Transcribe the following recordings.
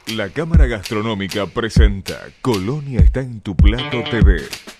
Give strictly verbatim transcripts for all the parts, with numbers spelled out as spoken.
La Cámara Gastronómica presenta Colonia está en tu plato T V.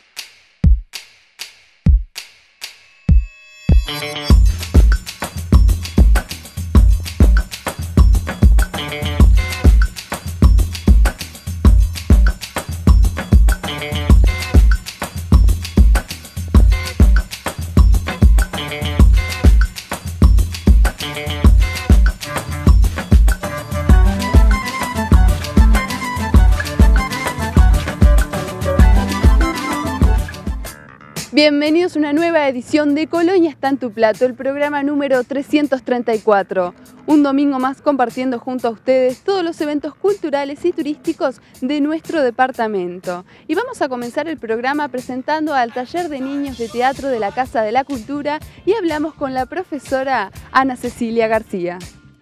Bienvenidos a una nueva edición de Colonia está en tu plato, el programa número trescientos treinta y cuatro. Un domingo más compartiendo junto a ustedes todos los eventos culturales y turísticos de nuestro departamento. Y vamos a comenzar el programa presentando al taller de niños de teatro de la Casa de la Cultura y hablamos con la profesora Ana Cecilia García.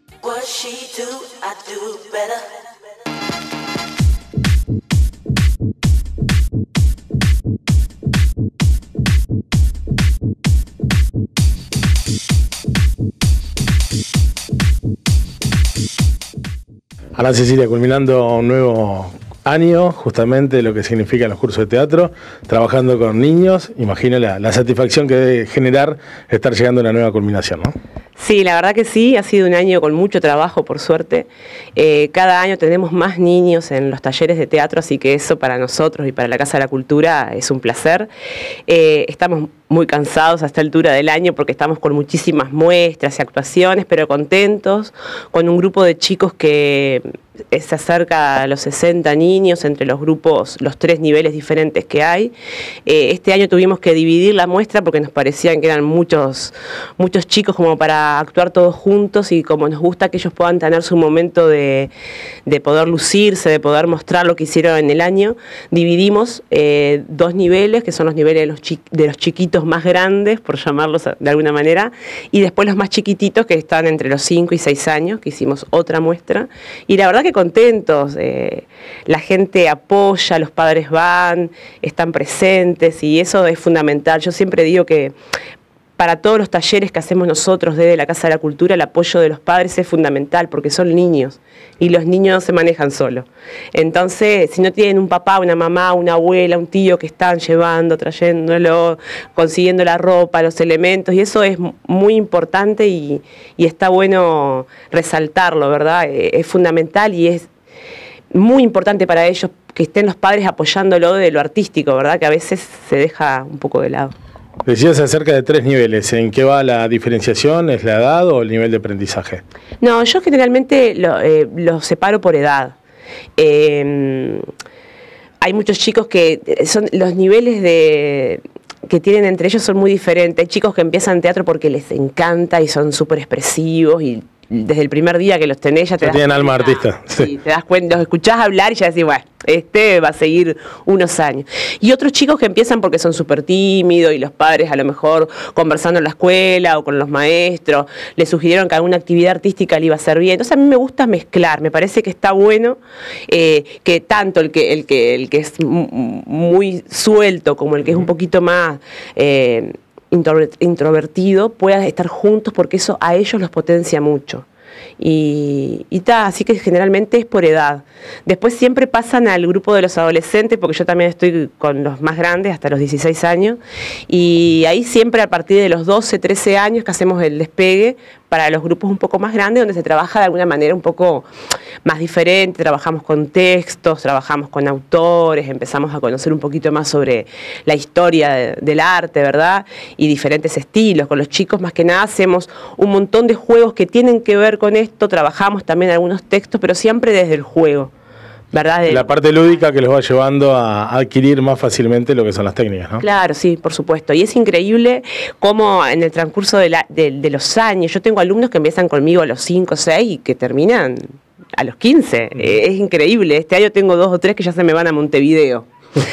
Ana Cecilia, culminando un nuevo año, justamente lo que significan los cursos de teatro, trabajando con niños, imagino la, la satisfacción que debe generar estar llegando a una nueva culminación, ¿no? Sí, la verdad que sí, ha sido un año con mucho trabajo, por suerte. Eh, cada año tenemos más niños en los talleres de teatro, así que eso para nosotros y para la Casa de la Cultura es un placer. Eh, estamos muy cansados a esta altura del año porque estamos con muchísimas muestras y actuaciones, pero contentos, con un grupo de chicos que se acerca a los sesenta niños entre los grupos, los tres niveles diferentes que hay. Eh, este año tuvimos que dividir la muestra porque nos parecían que eran muchos, muchos chicos como para actuar todos juntos, y como nos gusta que ellos puedan tener su momento de, de poder lucirse, de poder mostrar lo que hicieron en el año, dividimos eh, dos niveles, que son los niveles de los, chi de los chiquitos más grandes, por llamarlos de alguna manera, y después los más chiquititos que están entre los cinco y seis años, que hicimos otra muestra, y la verdad que contentos, eh, la gente apoya, los padres van, están presentes, y eso es fundamental. Yo siempre digo que para todos los talleres que hacemos nosotros desde la Casa de la Cultura, el apoyo de los padres es fundamental porque son niños y los niños no se manejan solos. Entonces, si no tienen un papá, una mamá, una abuela, un tío que están llevando, trayéndolo, consiguiendo la ropa, los elementos, y eso es muy importante y, y está bueno resaltarlo, ¿verdad? Es fundamental y es muy importante para ellos que estén los padres apoyándolo de lo artístico, ¿verdad? Que a veces se deja un poco de lado. Decías acerca de tres niveles. ¿En qué va la diferenciación? ¿Es la edad o el nivel de aprendizaje? No, yo generalmente lo, eh, lo separo por edad. Eh, hay muchos chicos que son los niveles de que tienen entre ellos son muy diferentes. Hay chicos que empiezan teatro porque les encanta y son súper expresivos, y desde el primer día que los tenés ya te ya das tienen cuenta, alma artista. Sí, Sí. Te das cuenta, los escuchás hablar y ya decís, bueno, este va a seguir unos años. Y otros chicos que empiezan porque son súper tímidos y los padres a lo mejor conversando en la escuela o con los maestros les sugirieron que alguna actividad artística le iba a hacer bien. Entonces a mí me gusta mezclar, me parece que está bueno eh, que tanto el que, el, que, el que es muy suelto como el que es un poquito más Eh, introvertido puedan estar juntos, porque eso a ellos los potencia mucho. Y, y ta, así que generalmente es por edad. Después siempre pasan al grupo de los adolescentes, porque yo también estoy con los más grandes hasta los dieciséis años, y ahí siempre a partir de los doce, trece años que hacemos el despegue para los grupos un poco más grandes, donde se trabaja de alguna manera un poco más diferente. Trabajamos con textos, trabajamos con autores, empezamos a conocer un poquito más sobre la historia de, del arte, ¿verdad? Y diferentes estilos. Con los chicos más que nada hacemos un montón de juegos que tienen que ver con esto, trabajamos también algunos textos, pero siempre desde el juego, ¿verdad? De la parte lúdica que los va llevando a adquirir más fácilmente lo que son las técnicas, ¿no? Claro, sí, por supuesto. Y es increíble cómo en el transcurso de, la, de, de los años, yo tengo alumnos que empiezan conmigo a los cinco, seis y que terminan a los quince. Mm. Eh, es increíble. Este año tengo dos o tres que ya se me van a Montevideo.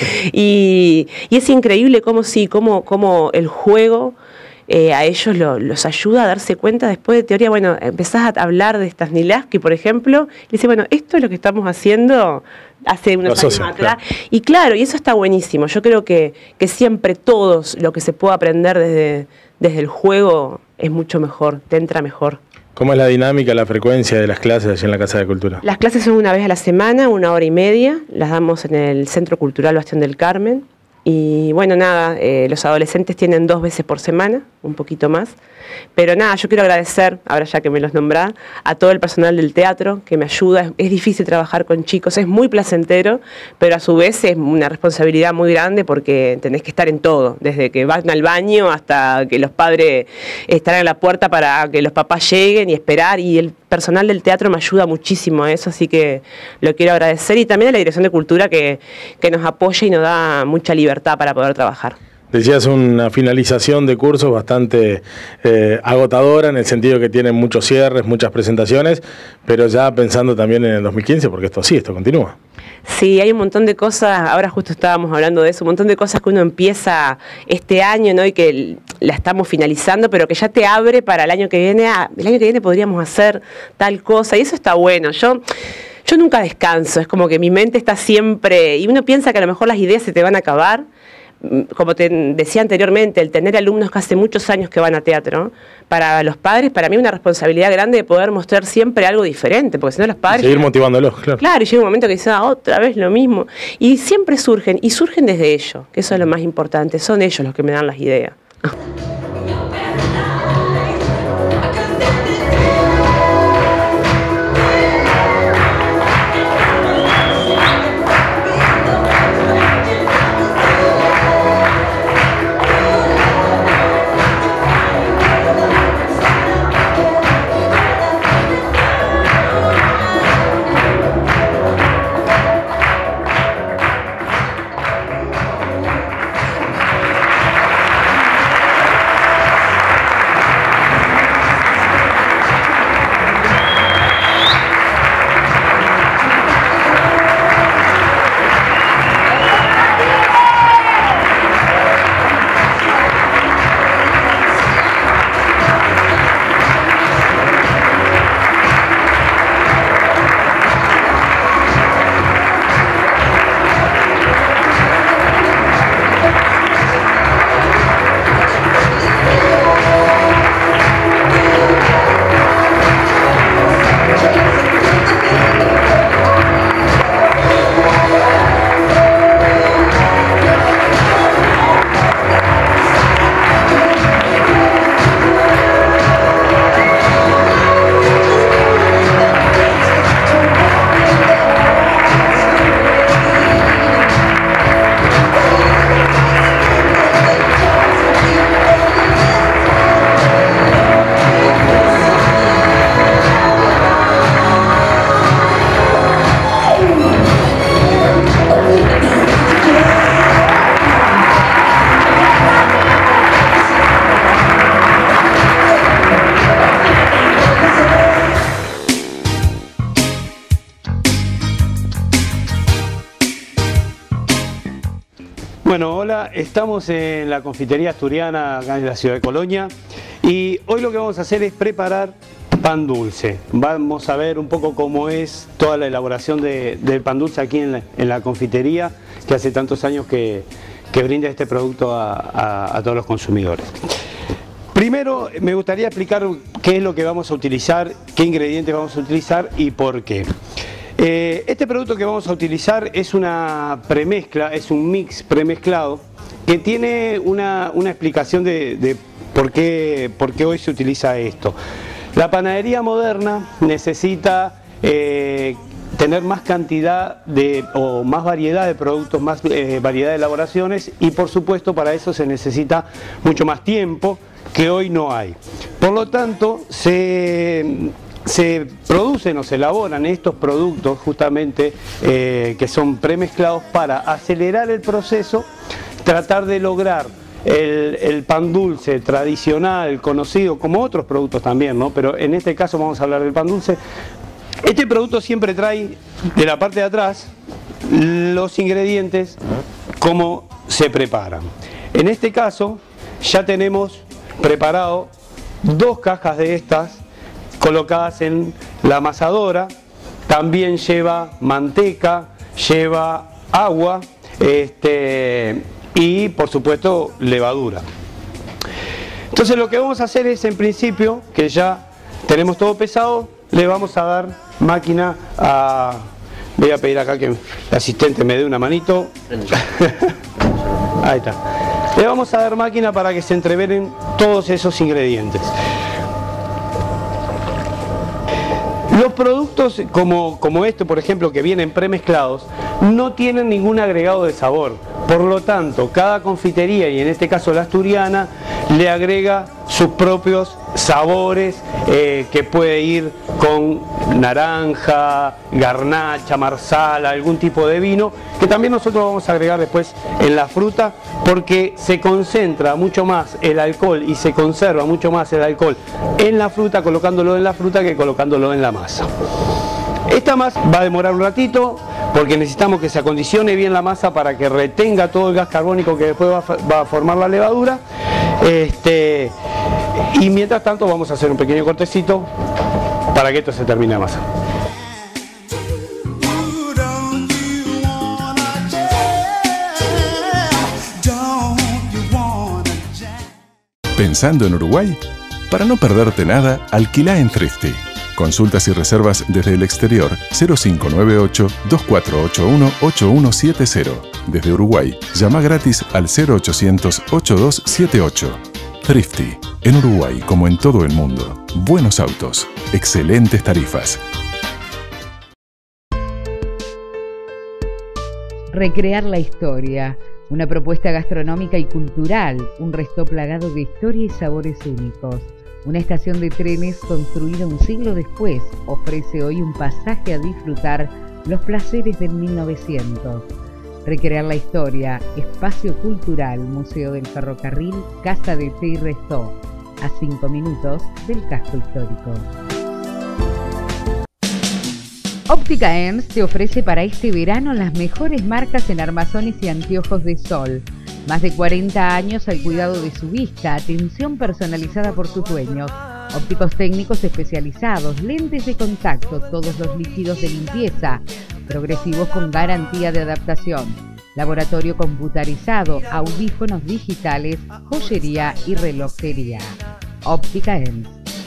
y, y es increíble cómo sí, cómo, cómo el juego eh, a ellos lo, los ayuda a darse cuenta después de teoría. Bueno, empezás a hablar de Stanislavski, por ejemplo, y dice, bueno, esto es lo que estamos haciendo hace unos años atrás. Claro. Y claro, y eso está buenísimo. Yo creo que, que siempre todos lo que se pueda aprender desde, desde el juego es mucho mejor, te entra mejor. ¿Cómo es la dinámica, la frecuencia de las clases allí en la Casa de Cultura? Las clases son una vez a la semana, una hora y media, las damos en el Centro Cultural Bastión del Carmen. Y bueno, nada, eh, los adolescentes tienen dos veces por semana, un poquito más. Pero nada, yo quiero agradecer, ahora ya que me los nombrá, a todo el personal del teatro que me ayuda. Es, es difícil trabajar con chicos, es muy placentero, pero a su vez es una responsabilidad muy grande porque tenés que estar en todo, desde que van al baño hasta que los padres están en la puerta para que los papás lleguen y esperar. Y el personal del teatro me ayuda muchísimo a eso, así que lo quiero agradecer. Y también a la Dirección de Cultura que, que nos apoya y nos da mucha libertad para poder trabajar. Decías una finalización de cursos bastante eh, agotadora en el sentido que tienen muchos cierres, muchas presentaciones, pero ya pensando también en el dos mil quince, porque esto sí, esto continúa. Sí, hay un montón de cosas, ahora justo estábamos hablando de eso, un montón de cosas que uno empieza este año, ¿no? Y que la estamos finalizando, pero que ya te abre para el año que viene. Ah, el año que viene podríamos hacer tal cosa, y eso está bueno. Yo... Yo nunca descanso, es como que mi mente está siempre, y uno piensa que a lo mejor las ideas se te van a acabar. Como te decía anteriormente, el tener alumnos que hace muchos años que van a teatro, para los padres, para mí es una responsabilidad grande de poder mostrar siempre algo diferente, porque si no los padres... Seguir motivándolos, claro. Claro, y llega un momento que dicen, ah, otra vez lo mismo. Y siempre surgen, y surgen desde ellos, que eso es lo más importante, son ellos los que me dan las ideas. Bueno, hola, estamos en la confitería asturiana acá en la ciudad de Colonia y hoy lo que vamos a hacer es preparar pan dulce. Vamos a ver un poco cómo es toda la elaboración de, del pan dulce aquí en la, en la confitería que hace tantos años que, que brinda este producto a, a, a todos los consumidores. Primero me gustaría explicar qué es lo que vamos a utilizar, qué ingredientes vamos a utilizar y por qué. Eh, este producto que vamos a utilizar es una premezcla, es un mix premezclado que tiene una, una explicación de, de por qué, por qué hoy se utiliza esto. La panadería moderna necesita eh, tener más cantidad de, o más variedad de productos, más eh, variedad de elaboraciones y por supuesto para eso se necesita mucho más tiempo que hoy no hay. Por lo tanto, se... se producen o se elaboran estos productos justamente eh, que son premezclados para acelerar el proceso, tratar de lograr el, el pan dulce tradicional, conocido como otros productos también, ¿no? Pero en este caso vamos a hablar del pan dulce. Este producto siempre trae de la parte de atrás los ingredientes, cómo se preparan. En este caso ya tenemos preparado dos cajas de estas colocadas en la amasadora, también lleva manteca, lleva agua este, y por supuesto levadura. Entonces lo que vamos a hacer es en principio que ya tenemos todo pesado, le vamos a dar máquina a... Voy a pedir acá que el asistente me dé una manito. Ahí está. Le vamos a dar máquina para que se entreveren todos esos ingredientes. Los productos como, como este, por ejemplo, que vienen premezclados, no tienen ningún agregado de sabor. Por lo tanto, cada confitería, y en este caso la asturiana, le agrega sus propios sabores, eh, que puede ir con naranja, garnacha, marsala, algún tipo de vino, que también nosotros vamos a agregar después en la fruta, porque se concentra mucho más el alcohol y se conserva mucho más el alcohol en la fruta, colocándolo en la fruta, que colocándolo en la masa. Esta masa va a demorar un ratito, porque necesitamos que se acondicione bien la masa para que retenga todo el gas carbónico que después va a, va a formar la levadura. Este, y mientras tanto vamos a hacer un pequeño cortecito para que esto se termine de amasar. ¿Pensando en Uruguay? Para no perderte nada, alquilá en Thrifty. Consultas y reservas desde el exterior cero cinco nueve ocho, dos cuatro ocho uno, ocho uno siete cero. Desde Uruguay, llama gratis al cero ochocientos, ochenta y dos setenta y ocho. Thrifty. En Uruguay, como en todo el mundo. Buenos autos. Excelentes tarifas. Recrear la historia. Una propuesta gastronómica y cultural. Un resto plagado de historia y sabores únicos. Una estación de trenes construida un siglo después ofrece hoy un pasaje a disfrutar los placeres del mil novecientos. Recrear la historia, espacio cultural, Museo del Ferrocarril, Casa de Té y Restó, a cinco minutos del casco histórico. Óptica Ems te ofrece para este verano las mejores marcas en armazones y anteojos de sol. Más de cuarenta años al cuidado de su vista, atención personalizada por sus dueños, ópticos técnicos especializados, lentes de contacto, todos los líquidos de limpieza, progresivos con garantía de adaptación, laboratorio computarizado, audífonos digitales, joyería y relojería. Óptica Ems.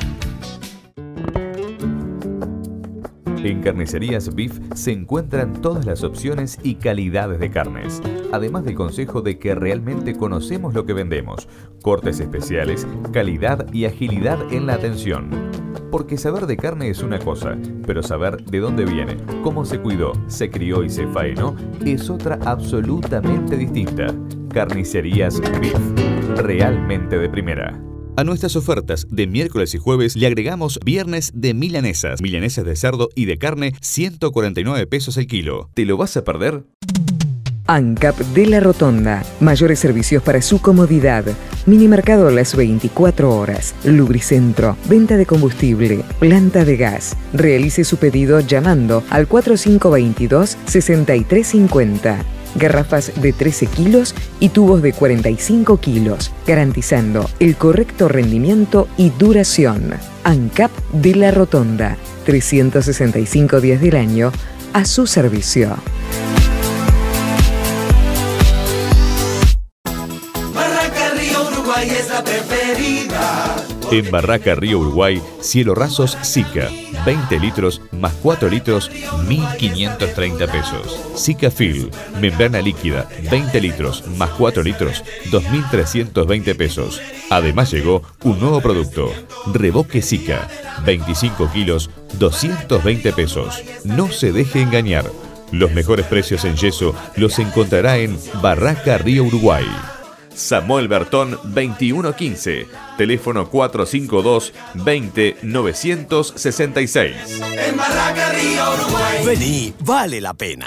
En Carnicerías Beef se encuentran todas las opciones y calidades de carnes, además del consejo de que realmente conocemos lo que vendemos, cortes especiales, calidad y agilidad en la atención. Porque saber de carne es una cosa, pero saber de dónde viene, cómo se cuidó, se crió y se faenó es otra absolutamente distinta. Carnicerías Beef, realmente de primera. A nuestras ofertas de miércoles y jueves le agregamos viernes de milanesas. Milanesas de cerdo y de carne, ciento cuarenta y nueve pesos el kilo. ¿Te lo vas a perder? ANCAP de la Rotonda. Mayores servicios para su comodidad. Minimercado a las veinticuatro horas. Lubricentro. Venta de combustible. Planta de gas. Realice su pedido llamando al cuatro cinco dos dos, seis tres cinco cero. Garrafas de trece kilos y tubos de cuarenta y cinco kilos, garantizando el correcto rendimiento y duración. ANCAP de la Rotonda, trescientos sesenta y cinco días del año a su servicio. Barraca Río Uruguay es la preferida. En Barraca Río Uruguay, cielo rasos Sica, veinte litros más cuatro litros, mil quinientos treinta pesos. Sica Fill, membrana líquida, veinte litros más cuatro litros, dos mil trescientos veinte pesos. Además llegó un nuevo producto, Reboque Sica, veinticinco kilos, doscientos veinte pesos. No se deje engañar. Los mejores precios en yeso los encontrará en Barraca Río Uruguay. Samuel Bertón veintiuno quince, teléfono cuatro cinco dos, veinte, novecientos sesenta y seis. En Barraca Río Uruguay. Vení, vale la pena.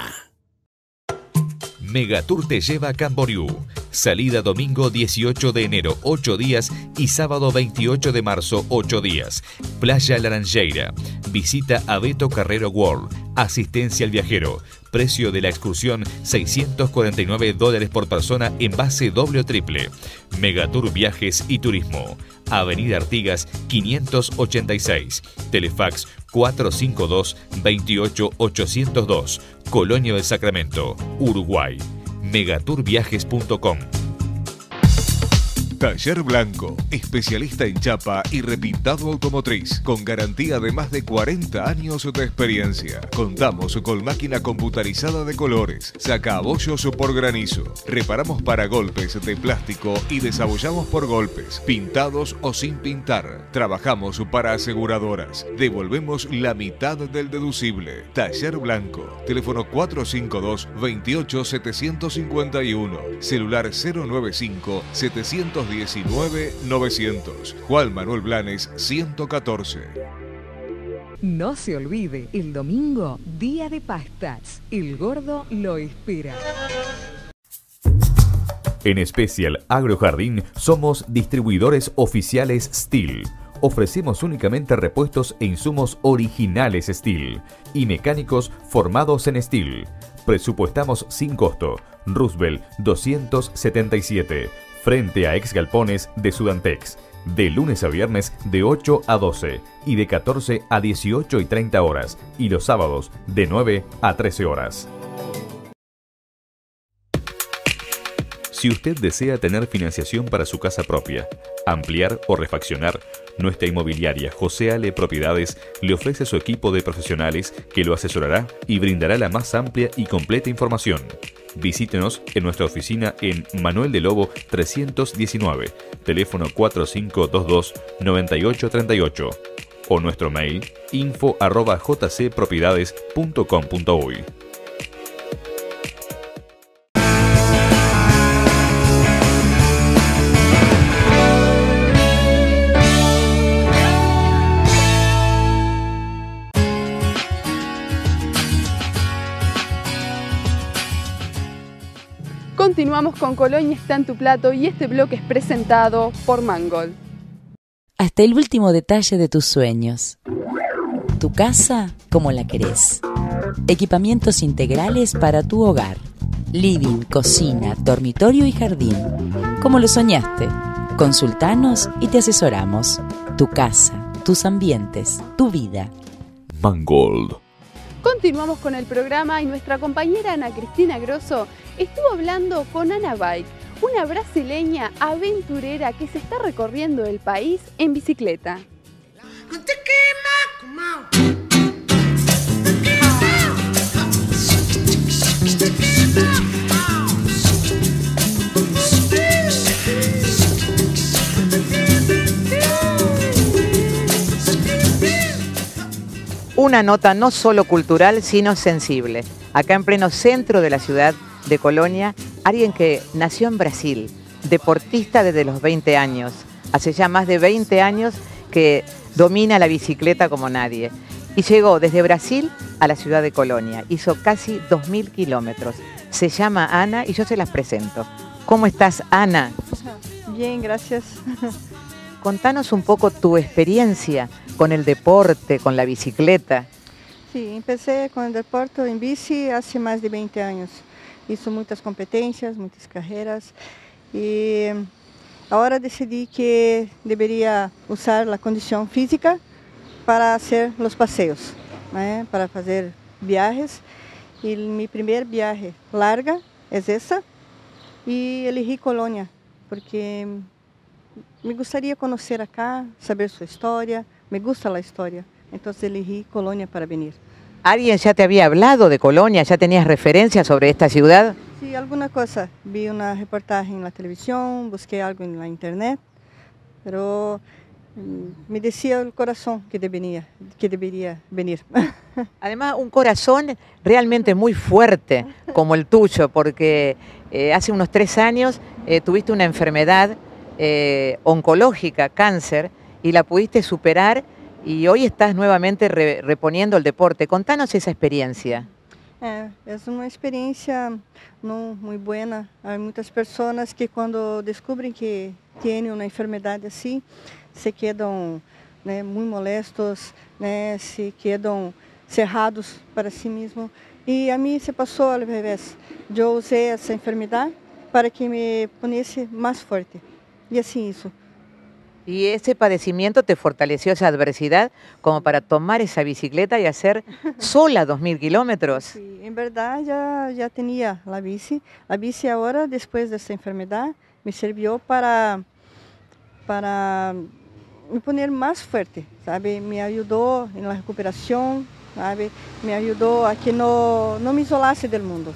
Megatour te lleva a Camboriú. Salida domingo dieciocho de enero, ocho días, y sábado veintiocho de marzo, ocho días. Playa Laranjeira. Visita a Beto Carrero World. Asistencia al viajero. Precio de la excursión seiscientos cuarenta y nueve dólares por persona en base doble o triple. Megatour Viajes y Turismo. Avenida Artigas quinientos ochenta y seis. Telefax cuatro cinco dos, veintiocho ochocientos dos. Colonia del Sacramento, Uruguay. megatour viajes punto com. Taller Blanco, especialista en chapa y repintado automotriz, con garantía de más de cuarenta años de experiencia. Contamos con máquina computarizada de colores, sacabollos por granizo. Reparamos para golpes de plástico y desabollamos por golpes, pintados o sin pintar. Trabajamos para aseguradoras. Devolvemos la mitad del deducible. Taller Blanco, teléfono cuatro cinco dos, veintiocho setecientos cincuenta y uno, celular cero nueve cinco, setecientos diecinueve, novecientos. Juan Manuel Blanes, ciento catorce. No se olvide, el domingo, día de pastas. El gordo lo espera. En Special Agrojardín somos distribuidores oficiales Steel. Ofrecemos únicamente repuestos e insumos originales Steel y mecánicos formados en Steel. Presupuestamos sin costo. Roosevelt doscientos setenta y siete, frente a Ex Galpones de Sudantex. De lunes a viernes de ocho a doce y de catorce a dieciocho y treinta horas. Y los sábados de nueve a trece horas. Si usted desea tener financiación para su casa propia, ampliar o refaccionar, nuestra inmobiliaria José Ale Propiedades le ofrece su equipo de profesionales que lo asesorará y brindará la más amplia y completa información. Visítenos en nuestra oficina en Manuel de Lobo trescientos diecinueve, teléfono cuatro cinco dos dos, nueve ocho tres ocho o nuestro mail info arroba jcpropiedades punto com punto uy. Continuamos con Colonia está en tu plato y este bloque es presentado por Mangold. Hasta el último detalle de tus sueños. Tu casa como la querés. Equipamientos integrales para tu hogar. Living, cocina, dormitorio y jardín. Como lo soñaste. Consultanos y te asesoramos. Tu casa, tus ambientes, tu vida. Mangold. Continuamos con el programa y nuestra compañera Ana Cristina Grosso estuvo hablando con Ana Bike, una brasileña aventurera que se está recorriendo el país en bicicleta. Una nota no solo cultural, sino sensible. Acá en pleno centro de la ciudad de Colonia, alguien que nació en Brasil, deportista desde los veinte años, hace ya más de veinte años que domina la bicicleta como nadie. Y llegó desde Brasil a la ciudad de Colonia, hizo casi dos mil kilómetros. Se llama Ana y yo se las presento. ¿Cómo estás, Ana? Bien, gracias. Contanos un poco tu experiencia con el deporte, con la bicicleta. Sí, empecé con el deporte en bici hace más de veinte años. Hice muchas competencias, muchas carreras y ahora decidí que debería usar la condición física para hacer los paseos, ¿eh? Para hacer viajes. Y mi primer viaje larga es esa y elegí Colonia porque me gustaría conocer acá, saber su historia, me gusta la historia, entonces elegí Colonia para venir. ¿Alguien ya te había hablado de Colonia? ¿Ya tenías referencias sobre esta ciudad? Sí, alguna cosa. Vi una reportaje en la televisión, busqué algo en la internet, pero me decía el corazón que debería, que debería venir. Además, un corazón realmente muy fuerte como el tuyo, porque eh, hace unos tres años eh, tuviste una enfermedad eh, oncológica, cáncer, y la pudiste superar y hoy estás nuevamente re, reponiendo el deporte. Contanos esa experiencia. É, é uma experiência não muito boa. Há muitas pessoas que quando descobrem que têm uma enfermidade assim, se quedam, né, muito molestos, né, se quedam cerrados para si mesmos. E a mim se passou ao revés. Eu usei essa enfermidade para que me ponesse mais forte. E assim isso. ¿Y ese padecimiento te fortaleció esa adversidad como para tomar esa bicicleta y hacer sola dos mil kilómetros? Sí, en verdad ya, ya tenía la bici. La bici ahora, después de esta enfermedad, me sirvió para para me poner más fuerte, sabe? Me ayudó en la recuperación, sabe? Me ayudó a que no, no me isolase del mundo.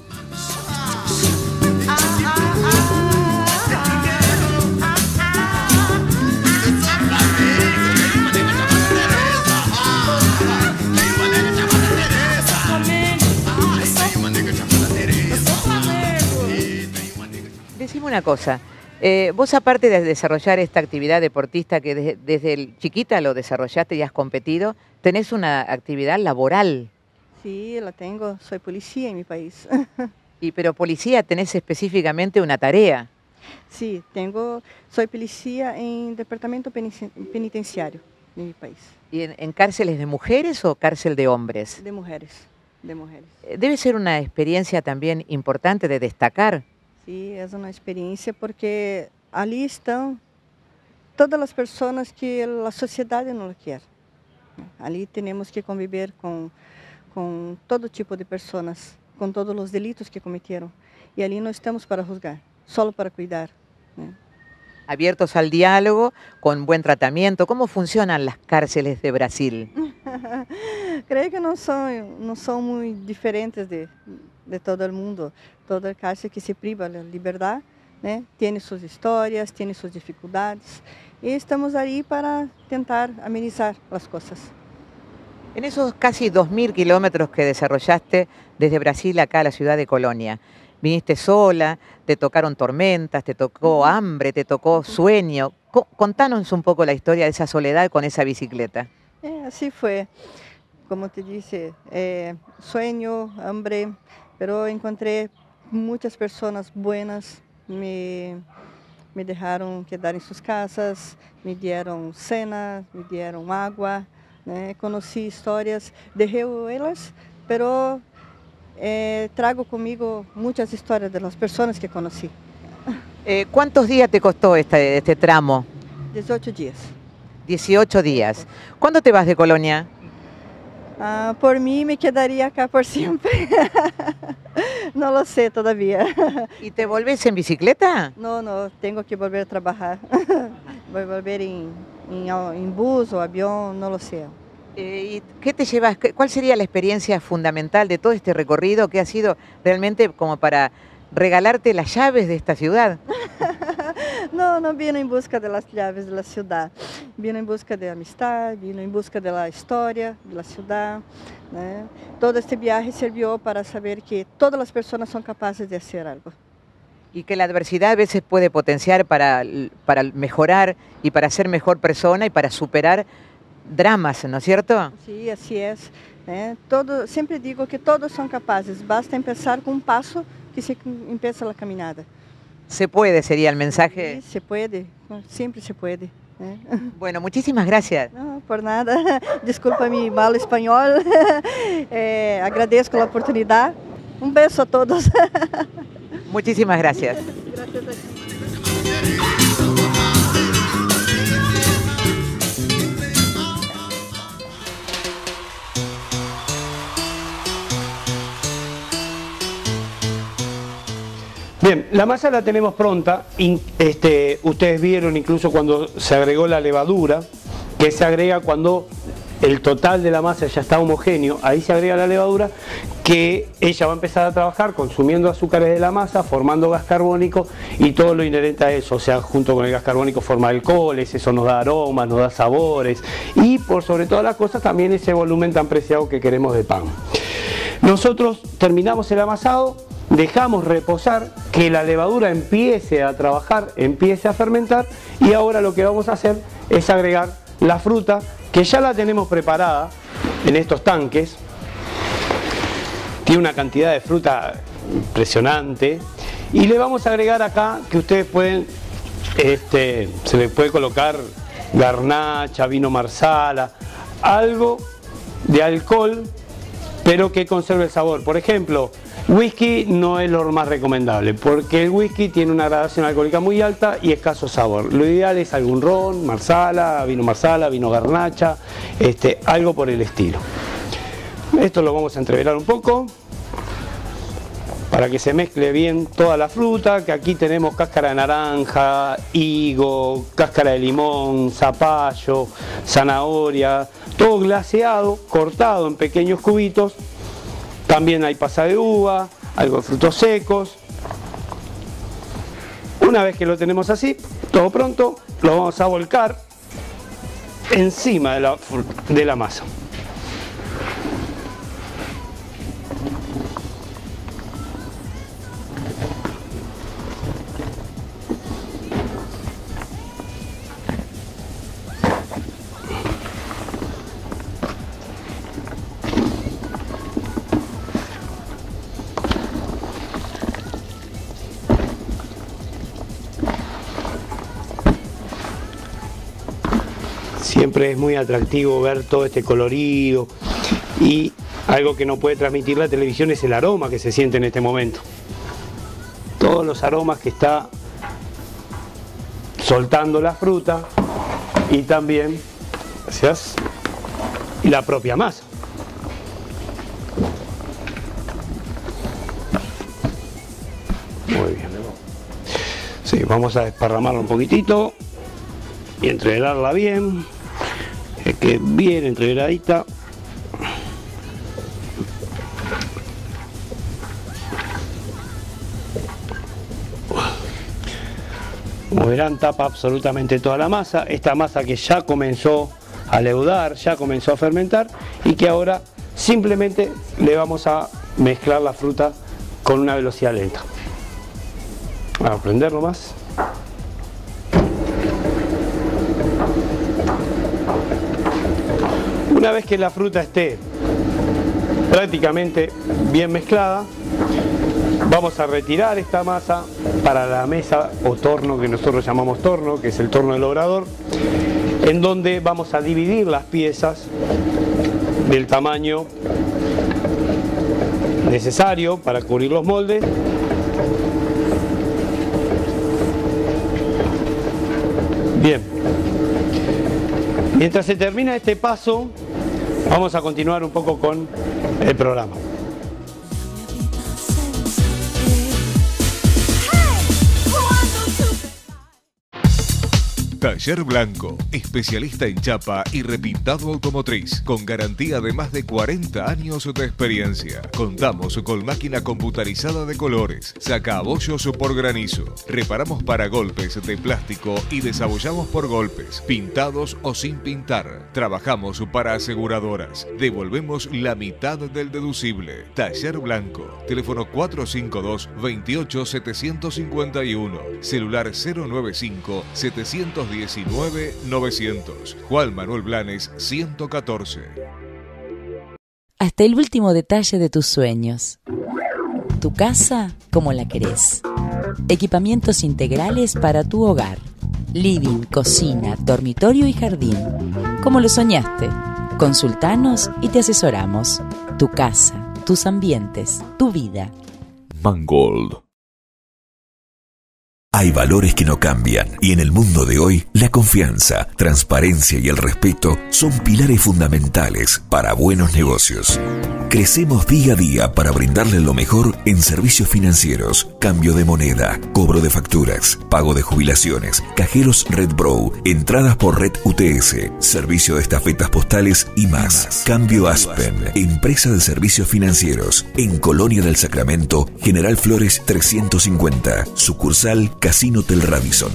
Decime una cosa, eh, vos aparte de desarrollar esta actividad deportista que desde, desde el chiquita lo desarrollaste y has competido, tenés una actividad laboral. Sí, la tengo, soy policía en mi país. Y pero policía, tenés específicamente una tarea. Sí, tengo, soy policía en departamento penitenciario en mi país. ¿Y en, en cárceles de mujeres o cárcel de hombres? De mujeres, de mujeres. Debe ser una experiencia también importante de destacar. Sí, es una experiencia porque allí están todas las personas que la sociedad no lo quiere. Allí tenemos que convivir con, con todo tipo de personas, con todos los delitos que cometieron. Y allí no estamos para juzgar, solo para cuidar. ¿eh? Abiertos al diálogo, con buen tratamiento. ¿Cómo funcionan las cárceles de Brasil? Creo que no son, no son muy diferentes de, de todo el mundo. Toda cárcel que se priva de la libertad, ¿eh? tiene sus historias, tiene sus dificultades. Y estamos ahí para intentar amenizar las cosas. En esos casi dos mil kilómetros que desarrollaste desde Brasil acá a la ciudad de Colonia, viniste sola, te tocaron tormentas, te tocó hambre, te tocó sueño. Contanos un poco la historia de esa soledad con esa bicicleta. Eh, así fue, como te dije, eh, sueño, hambre, pero encontré muchas personas buenas, me, me dejaron quedar en sus casas, me dieron cena, me dieron agua, ¿eh? Conocí historias, dejé ellas, pero eh, trago conmigo muchas historias de las personas que conocí. Eh, ¿Cuántos días te costó este, este tramo? dieciocho días. dieciocho días. ¿Cuándo te vas de Colonia? Ah, por mí me quedaría acá por siempre. No lo sé todavía. ¿Y te volvés en bicicleta? No, no, tengo que volver a trabajar. Voy a volver en, en, en bus o avión, no lo sé. Eh, ¿Y qué te llevas? ¿Cuál sería la experiencia fundamental de todo este recorrido que ha sido realmente como para regalarte las llaves de esta ciudad? No, no vino en busca de las llaves de la ciudad. Vino en busca de amistad, vino en busca de la historia de la ciudad. ¿eh? Todo este viaje sirvió para saber que todas las personas son capaces de hacer algo. Y que la adversidad a veces puede potenciar para, para mejorar y para ser mejor persona y para superar dramas, ¿no es cierto? Sí, así es. ¿eh? Todo, siempre digo que todos son capaces, basta empezar con un paso que se empieza la caminada. Se puede, sería el mensaje. Sí, se puede, siempre se puede. ¿eh? Bueno, muchísimas gracias. No, por nada. Disculpa mi mal español. Eh, agradezco la oportunidad. Un beso a todos. Muchísimas gracias. Gracias a ti. Bien, la masa la tenemos pronta. Este, ustedes vieron incluso cuando se agregó la levadura, que se agrega cuando el total de la masa ya está homogéneo, ahí se agrega la levadura, que ella va a empezar a trabajar consumiendo azúcares de la masa, formando gas carbónico y todo lo inherente a eso, o sea, junto con el gas carbónico forma alcoholes, eso nos da aromas, nos da sabores y por sobre todas las cosas también ese volumen tan preciado que queremos de pan. Nosotros terminamos el amasado, dejamos reposar, que la levadura empiece a trabajar, empiece a fermentar y ahora lo que vamos a hacer es agregar la fruta que ya la tenemos preparada en estos tanques. Tiene una cantidad de fruta impresionante y le vamos a agregar acá que ustedes pueden, este, se le puede colocar garnacha, vino marsala, algo de alcohol pero que conserve el sabor. Por ejemplo, whisky no es lo más recomendable porque el whisky tiene una gradación alcohólica muy alta y escaso sabor. Lo ideal es algún ron, marsala, vino marsala, vino garnacha, este, algo por el estilo. Esto lo vamos a entreverar un poco para que se mezcle bien toda la fruta, que aquí tenemos cáscara de naranja, higo, cáscara de limón, zapallo, zanahoria, todo glaseado, cortado en pequeños cubitos. También hay pasa de uva, algo de frutos secos. Una vez que lo tenemos así, todo pronto, lo vamos a volcar encima de la, de la masa. Siempre es muy atractivo ver todo este colorido, y algo que no puede transmitir la televisión es el aroma que se siente en este momento. Todos los aromas que está soltando la fruta y también, gracias, y la propia masa. Muy bien. Sí, vamos a desparramarla un poquitito y entreverarla bien. Que bien entreveradita. Como verán, tapa absolutamente toda la masa. Esta masa que ya comenzó a leudar, ya comenzó a fermentar, y que ahora simplemente le vamos a mezclar la fruta con una velocidad lenta. Vamos a prenderlo más. Una vez que la fruta esté prácticamente bien mezclada, vamos a retirar esta masa para la mesa o torno, que nosotros llamamos torno, que es el torno del obrador, en donde vamos a dividir las piezas del tamaño necesario para cubrir los moldes. Bien. Mientras se termina este paso, vamos a continuar un poco con el programa. Taller Blanco, especialista en chapa y repintado automotriz, con garantía de más de cuarenta años de experiencia. Contamos con máquina computarizada de colores, sacabollos por granizo. Reparamos paragolpes de plástico y desabollamos por golpes, pintados o sin pintar. Trabajamos para aseguradoras. Devolvemos la mitad del deducible. Taller Blanco, teléfono cuatro cinco dos, veintiocho setecientos cincuenta y uno, celular cero nueve cinco, setecientos diecinueve, novecientos. Juan Manuel Blanes, ciento catorce. Hasta el último detalle de tus sueños. Tu casa como la querés. Equipamientos integrales para tu hogar. Living, cocina, dormitorio y jardín. Como lo soñaste. Consultanos y te asesoramos. Tu casa, tus ambientes, tu vida. Mangold. Hay valores que no cambian, y en el mundo de hoy, la confianza, transparencia y el respeto son pilares fundamentales para buenos negocios. Crecemos día a día para brindarle lo mejor en servicios financieros, cambio de moneda, cobro de facturas, pago de jubilaciones, cajeros RedBrow, entradas por Red U T S, servicio de estafetas postales y más. Cambio Aspen, empresa de servicios financieros, en Colonia del Sacramento, General Flores trescientos cincuenta, sucursal Casino Hotel Radisson.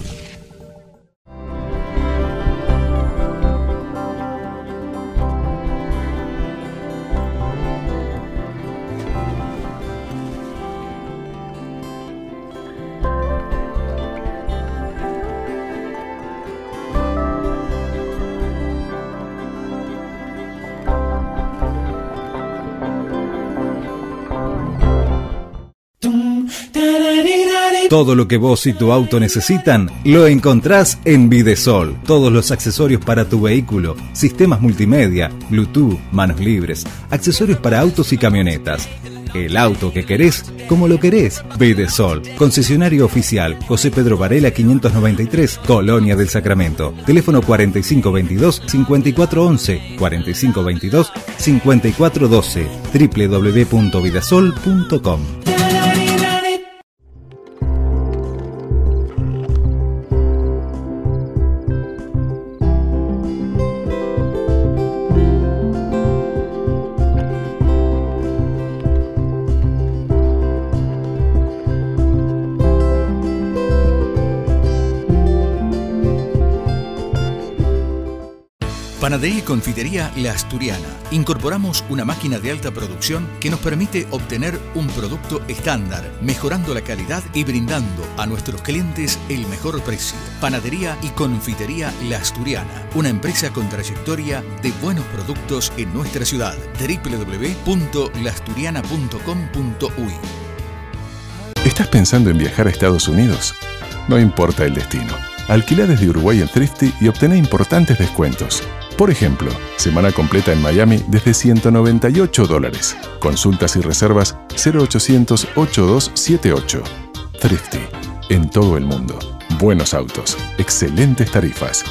Todo lo que vos y tu auto necesitan lo encontrás en Videsol. Todos los accesorios para tu vehículo, sistemas multimedia, Bluetooth, manos libres, accesorios para autos y camionetas. El auto que querés, como lo querés. Videsol, concesionario oficial, José Pedro Varela quinientos noventa y tres, Colonia del Sacramento. Teléfono cuarenta y cinco veintidós, cincuenta y cuatro once, cuarenta y cinco veintidós, cincuenta y cuatro doce, doble u doble u doble u punto videsol punto com. Panadería y confitería La Asturiana. Incorporamos una máquina de alta producción que nos permite obtener un producto estándar, mejorando la calidad y brindando a nuestros clientes el mejor precio. Panadería y confitería La Asturiana, una empresa con trayectoria de buenos productos en nuestra ciudad. doble u doble u doble u punto la asturiana punto com punto u i. ¿Estás pensando en viajar a Estados Unidos? No importa el destino. Alquila desde Uruguay en Thrifty y obtené importantes descuentos. Por ejemplo, semana completa en Miami desde ciento noventa y ocho dólares. Consultas y reservas cero ochocientos, ochenta y dos setenta y ocho. Thrifty, en todo el mundo. Buenos autos, excelentes tarifas.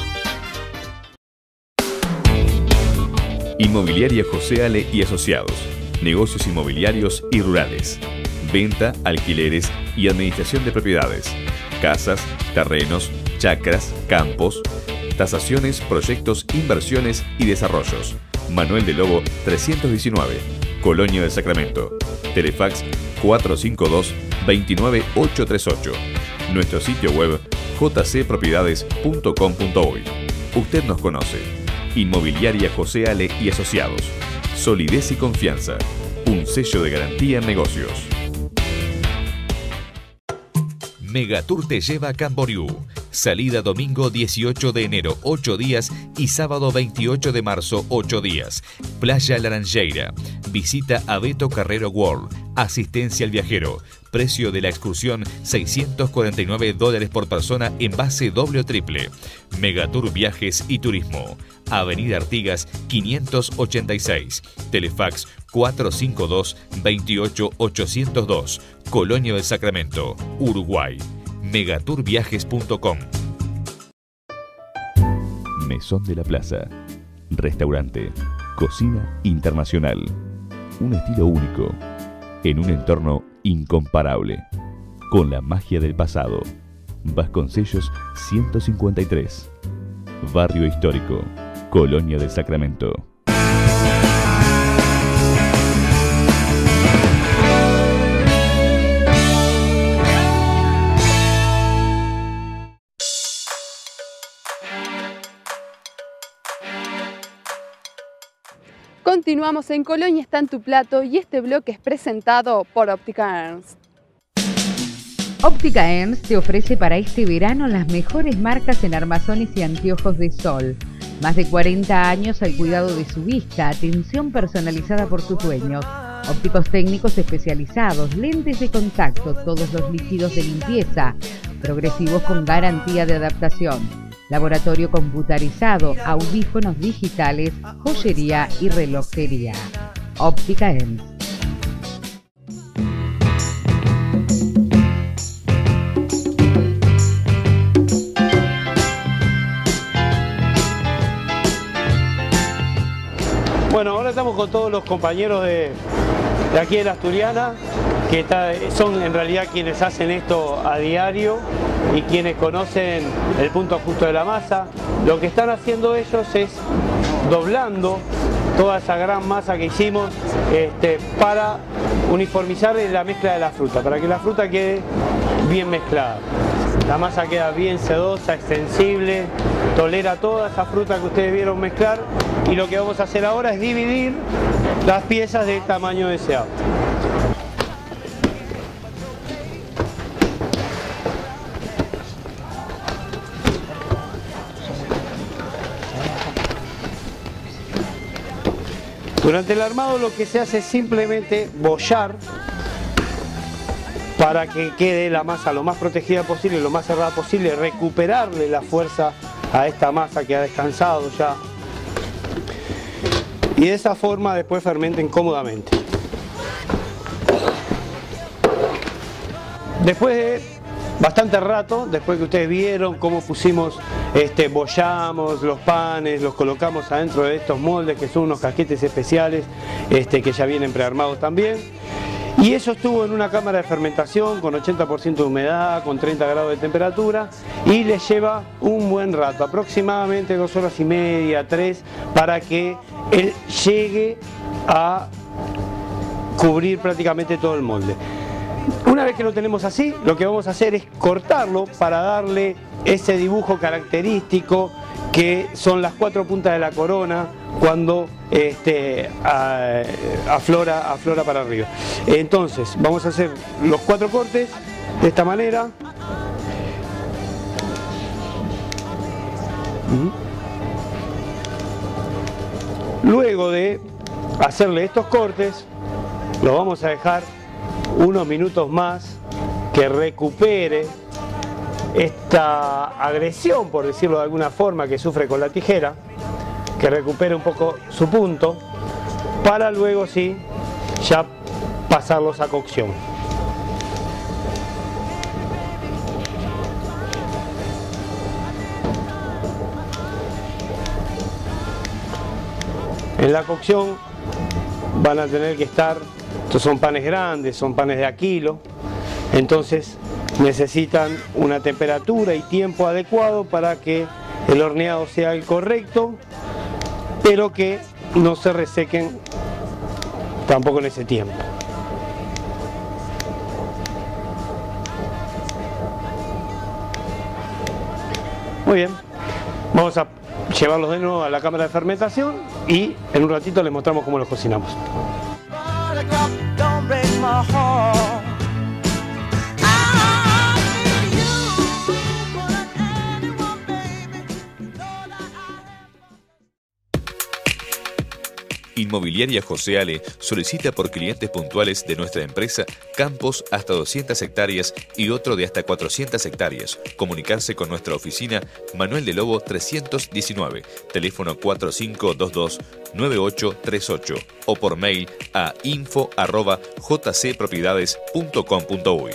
Inmobiliaria José Ale y Asociados. Negocios inmobiliarios y rurales. Venta, alquileres y administración de propiedades. Casas, terrenos, chacras, campos, tasaciones, proyectos, inversiones y desarrollos. Manuel de Lobo trescientos diecinueve, Colonia del Sacramento. Telefax cuatro cinco dos, dos nueve ocho tres ocho. Nuestro sitio web j c propiedades punto com punto u i. Usted nos conoce. Inmobiliaria José Ale y Asociados. Solidez y confianza. Un sello de garantía en negocios. Megatour te lleva a Camboriú. Salida domingo dieciocho de enero, ocho días, y sábado veintiocho de marzo, ocho días. Playa Laranjeira. Visita a Beto Carrero World. Asistencia al viajero. Precio de la excursión seiscientos cuarenta y nueve dólares por persona en base doble o triple. Megatour Viajes y Turismo. Avenida Artigas quinientos ochenta y seis. Telefax cuatro cinco dos, veintiocho ochocientos dos. Colonia del Sacramento, Uruguay. megatour viajes punto com. Mesón de la Plaza. Restaurante. Cocina internacional. Un estilo único. En un entorno incomparable. Con la magia del pasado. Vasconcellos ciento cincuenta y tres. Barrio Histórico. Colonia del Sacramento. Continuamos en Colonia está en tu plato y este bloque es presentado por Óptica Ernst. Óptica Ernst te ofrece para este verano las mejores marcas en armazones y anteojos de sol. Más de cuarenta años al cuidado de su vista, atención personalizada por tus dueños. Ópticos técnicos especializados, lentes de contacto, todos los líquidos de limpieza, progresivos con garantía de adaptación. Laboratorio computarizado, audífonos digitales, joyería y relojería. Óptica Ernst. Bueno, ahora estamos con todos los compañeros de, de aquí de la Asturiana, que está, son en realidad quienes hacen esto a diario y quienes conocen el punto justo de la masa. Lo que están haciendo ellos es doblando toda esa gran masa que hicimos este, para uniformizar la mezcla de la fruta, para que la fruta quede bien mezclada. La masa queda bien sedosa, extensible, tolera toda esa fruta que ustedes vieron mezclar, y lo que vamos a hacer ahora es dividir las piezas del tamaño deseado. Durante el armado lo que se hace es simplemente bollar para que quede la masa lo más protegida posible, lo más cerrada posible, recuperarle la fuerza a esta masa que ha descansado ya. Y de esa forma después fermenten cómodamente. Después de bastante rato, después que ustedes vieron cómo pusimos, este, bollamos los panes, los colocamos adentro de estos moldes que son unos casquetes especiales este, que ya vienen prearmados también. Y eso estuvo en una cámara de fermentación con ochenta por ciento de humedad, con treinta grados de temperatura, y les lleva un buen rato, aproximadamente dos horas y media, tres, para que él llegue a cubrir prácticamente todo el molde. Una vez que lo tenemos así, lo que vamos a hacer es cortarlo para darle ese dibujo característico que son las cuatro puntas de la corona cuando este, a, aflora, aflora para arriba. Entonces vamos a hacer los cuatro cortes de esta manera. Luego de hacerle estos cortes, lo vamos a dejar unos minutos más que recupere esta agresión, por decirlo de alguna forma, que sufre con la tijera, que recupere un poco su punto, para luego sí ya pasarlos a cocción. En la cocción van a tener que estar, estos son panes grandes, son panes de a kilo, entonces necesitan una temperatura y tiempo adecuado para que el horneado sea el correcto, pero que no se resequen tampoco en ese tiempo. Muy bien, vamos a llevarlos de nuevo a la cámara de fermentación y en un ratito les mostramos cómo los cocinamos. Inmobiliaria José Ale solicita por clientes puntuales de nuestra empresa campos hasta doscientas hectáreas y otro de hasta cuatrocientas hectáreas. Comunicarse con nuestra oficina Manuel de Lobo trescientos diecinueve, teléfono cuatro cinco dos dos nueve ocho tres ocho o por mail a info arroba j c propiedades punto com punto uy.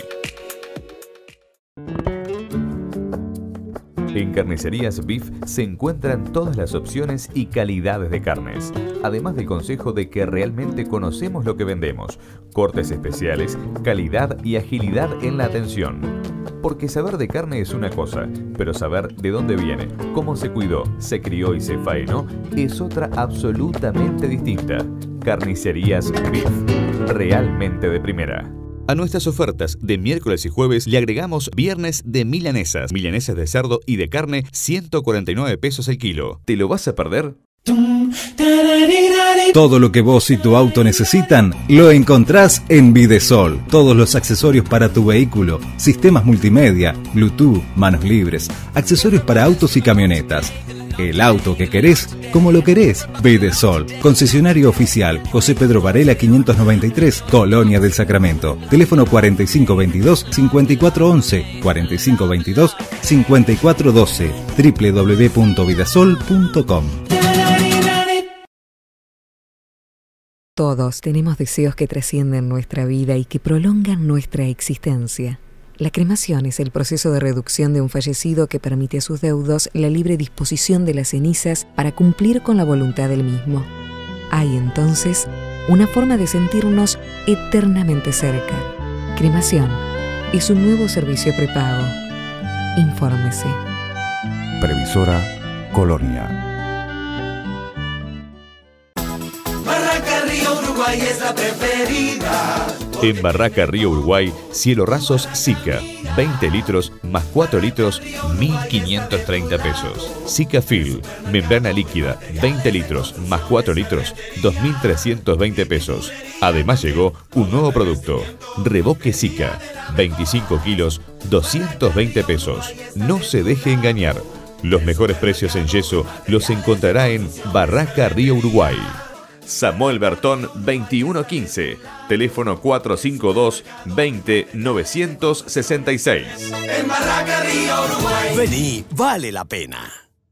En Carnicerías Beef se encuentran todas las opciones y calidades de carnes, además del consejo de que realmente conocemos lo que vendemos, cortes especiales, calidad y agilidad en la atención. Porque saber de carne es una cosa, pero saber de dónde viene, cómo se cuidó, se crió y se faenó es otra absolutamente distinta. Carnicerías Beef, realmente de primera. A nuestras ofertas de miércoles y jueves le agregamos viernes de milanesas. Milanesas de cerdo y de carne, ciento cuarenta y nueve pesos el kilo. ¿Te lo vas a perder? Todo lo que vos y tu auto necesitan lo encontrás en Videsol. Todos los accesorios para tu vehículo, sistemas multimedia, Bluetooth, manos libres, accesorios para autos y camionetas. El auto que querés, como lo querés. Videsol, concesionario oficial, José Pedro Varela quinientos noventa y tres, Colonia del Sacramento. Teléfono cuarenta y cinco veintidós cincuenta y cuatro once, cuarenta y cinco veintidós cincuenta y cuatro doce, doble u doble u doble u punto videsol punto com. Todos tenemos deseos que trascienden nuestra vida y que prolongan nuestra existencia. La cremación es el proceso de reducción de un fallecido que permite a sus deudos la libre disposición de las cenizas para cumplir con la voluntad del mismo. Hay entonces una forma de sentirnos eternamente cerca. Cremación es un nuevo servicio prepago. Infórmese. Previsora Colonia. Barraca Río Uruguay es la preferida. En Barraca Río Uruguay, cielo rasos Sica, veinte litros más cuatro litros, mil quinientos treinta pesos. Sica Fill, membrana líquida, veinte litros más cuatro litros, dos mil trescientos veinte pesos. Además llegó un nuevo producto, Reboque Sica, veinticinco kilos, doscientos veinte pesos. No se deje engañar. Los mejores precios en yeso los encontrará en Barraca Río Uruguay. Samuel Bertón veintiuno quince, teléfono cuatro cinco dos veinte novecientos sesenta y seis. En Barraca Río Uruguay. Vení, vale la pena.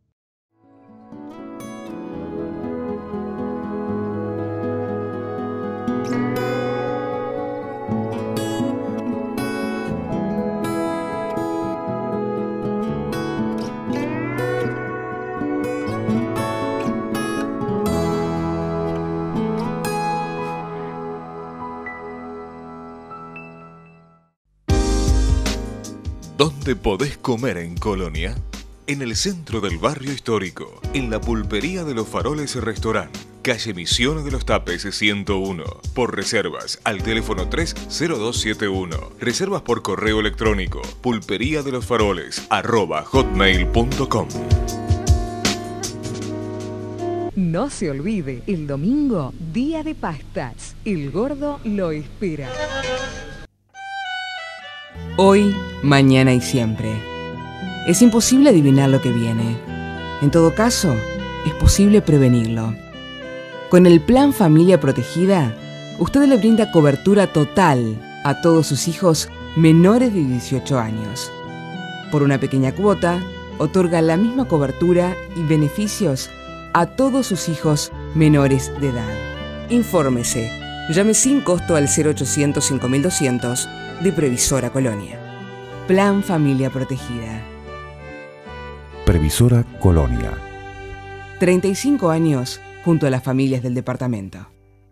¿Dónde podés comer en Colonia? En el centro del barrio histórico, en la pulpería de los Faroles Restaurant, calle Misiones de los Tapes ciento uno. Por reservas al teléfono tres cero dos siete uno. Reservas por correo electrónico pulpería de los faroles arroba hotmail punto com. No se olvide, el domingo, día de pastas. El gordo lo espera. Hoy, mañana y siempre. Es imposible adivinar lo que viene. En todo caso, es posible prevenirlo. Con el Plan Familia Protegida, usted le brinda cobertura total a todos sus hijos menores de dieciocho años. Por una pequeña cuota, otorga la misma cobertura y beneficios a todos sus hijos menores de edad. Infórmese. Llame sin costo al cero ochocientos cinco mil doscientos de Previsora Colonia. Plan Familia Protegida. Previsora Colonia. treinta y cinco años junto a las familias del departamento.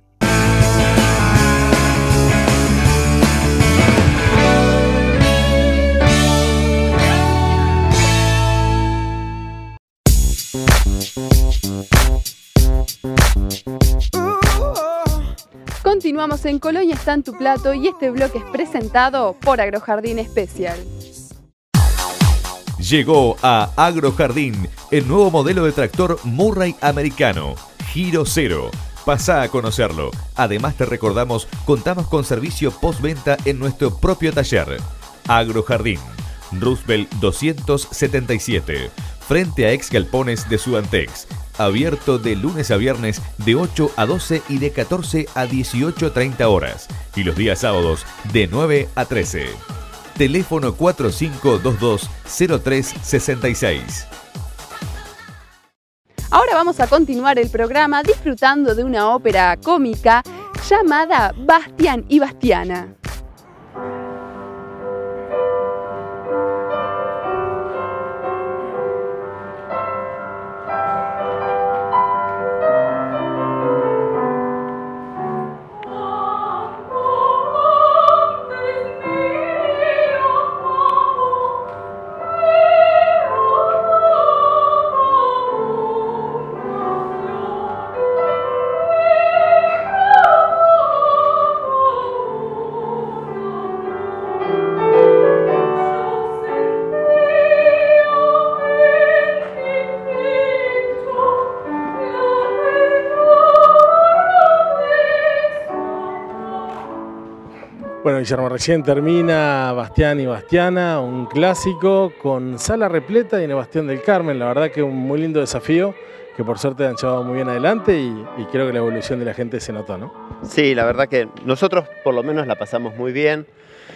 Continuamos en Colonia está en tu plato y este bloque es presentado por Agrojardín Especial. Llegó a Agrojardín el nuevo modelo de tractor Murray americano, Giro Cero. Pasá a conocerlo. Además te recordamos, contamos con servicio postventa en nuestro propio taller. Agrojardín, Roosevelt doscientos setenta y siete, frente a Ex Galpones de Sudantex. Abierto de lunes a viernes de ocho a doce y de catorce a dieciocho treinta horas. Y los días sábados de nueve a trece. Teléfono cuatro cinco dos dos cero tres seis seis. Ahora vamos a continuar el programa disfrutando de una ópera cómica llamada Bastián y Bastiana. Bueno, Guillermo, recién termina Bastián y Bastiana, un clásico con sala repleta y en el Bastión del Carmen. La verdad que un muy lindo desafío que por suerte han llevado muy bien adelante y, y creo que la evolución de la gente se notó, ¿no? Sí, la verdad que nosotros por lo menos la pasamos muy bien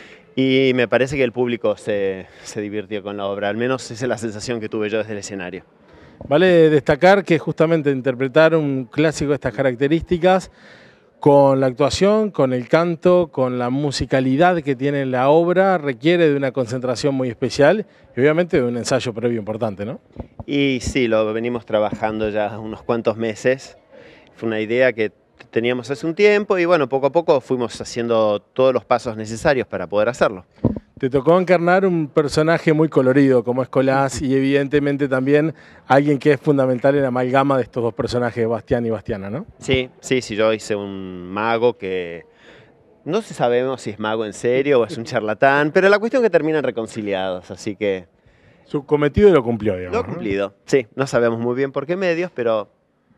y me parece que el público se, se divirtió con la obra, al menos esa es la sensación que tuve yo desde el escenario. Vale destacar que justamente interpretar un clásico de estas características con la actuación, con el canto, con la musicalidad que tiene la obra, requiere de una concentración muy especial y obviamente de un ensayo previo importante, ¿no? Y sí, lo venimos trabajando ya unos cuantos meses. Fue una idea que teníamos hace un tiempo y bueno, poco a poco fuimos haciendo todos los pasos necesarios para poder hacerlo. Te tocó encarnar un personaje muy colorido como es Colás y evidentemente también alguien que es fundamental en la amalgama de estos dos personajes, Bastián y Bastiana, ¿no? Sí, sí, sí, yo hice un mago que no sabemos si es mago en serio o es un charlatán, pero la cuestión es que terminan reconciliados, así que... Su cometido lo cumplió, digamos. Lo cumplido, ¿no? Sí, no sabemos muy bien por qué medios, pero